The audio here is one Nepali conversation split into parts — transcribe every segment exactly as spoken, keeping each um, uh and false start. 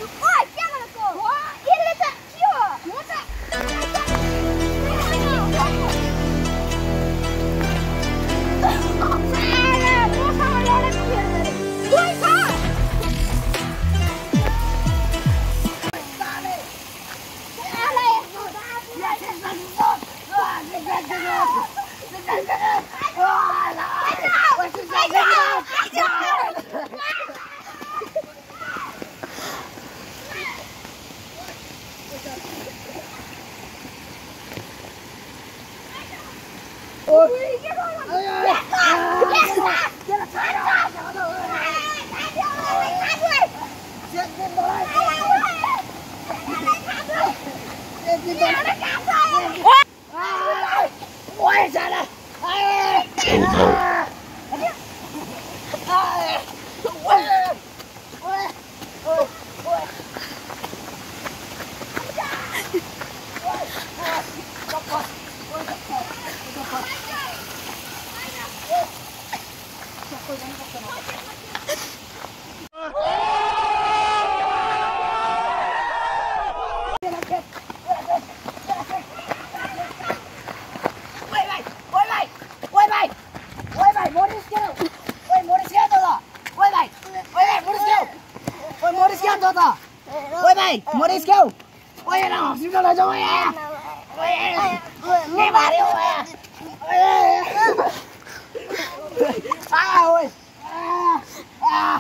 Moris kêu. Ôi nó xin nó cho ơi. Ôi. Nghe bà đi ơi. À ôi. À.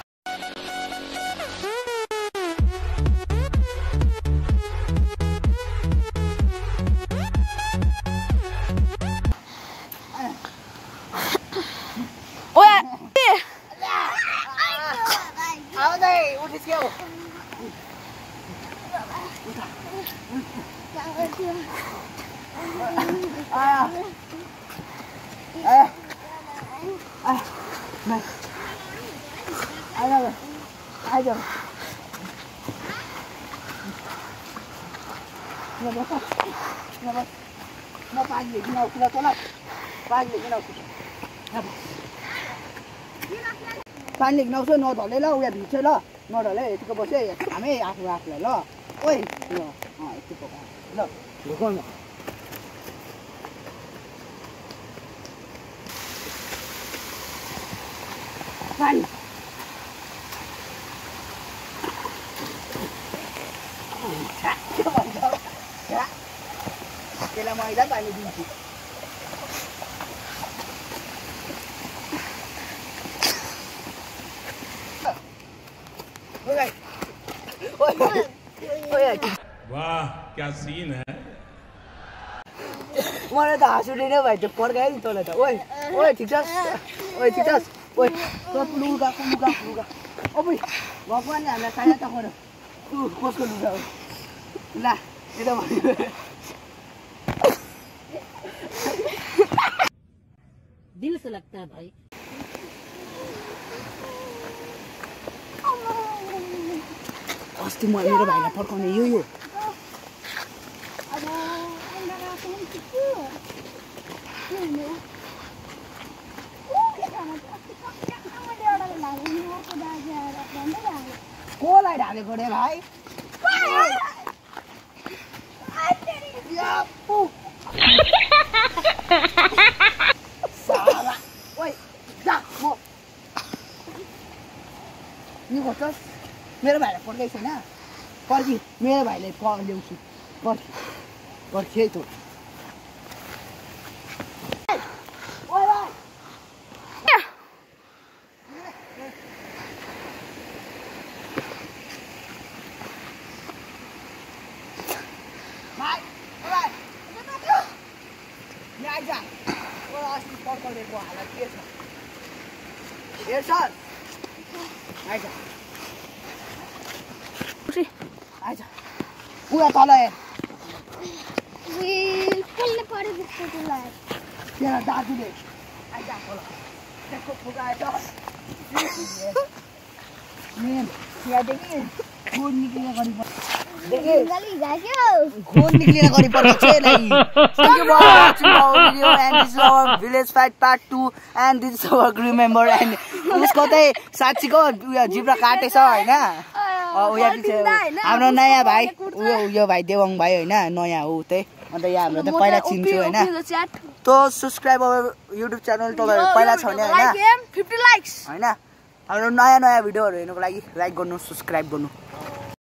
Ôi. Ở đây, Moris kêu. À. À. À. Này. Ai đâu rồi? Ai rồi? Nó nó nó nó nó pan gì nào kia tôi lại pan gì nào pan gì nào chơi nó đỏ lấy lâu rồi bị chơi lo nó đỏ lấy cái bộ chơi à mấy à à lại lo ôi nó à cái bộ lo được không pan cái là mày đánh bài này đi वाह क्या सीन है मलाई त हाँस उठेन भाइ त्यो पर्खायो नि तँलाई त ओइ ओइ ठिक छस् ओइ ठिक छस् ओइ तँ लुगा लुगा लुगा ओइ भगवान्ले हामीलाई सहायता गर्यो तँ कसको लुगा हो ला यता भन्यो दिल से लगता है भाई अस्ति म मेरो भाइलाई फर्काउने यो यो कोलाई ढालेको रे भाइ साला ओइ जा म नि गर्छस् मेरो भाइलाई पढ्दै छैन पर्खी मेरो भाइलाई प ल्याउँछु पर्खी पर्खी है त पुरा तल त्यहाँ दाजुले आइज खोला त्यसको फुकाएछ त्यहाँदेखि घोड निक्लिने गरी घोड निक्लिने गरी पर्छ and this is our village fight part two and this is our crew member and उसको चाहिँ साँच्चीको उयो जिब्रा काटेछ हैन उयो पछि हाम्रो नयाँ भाइ उयो उयो भाइ देवङ भाइ होइन नयाँ हो त्यही अन्त यहाँ हाम्रो त पहिला चिन्छु होइन त्यो सब्सक्राइबर युट्युब च्यानल तपाईँहरू पहिला छ भने होइन फिफ्टी लाइक्स होइन हाम्रो नयाँ नयाँ भिडियोहरू हेर्नुको लागि लाइक गर्नु सब्सक्राइब गर्नु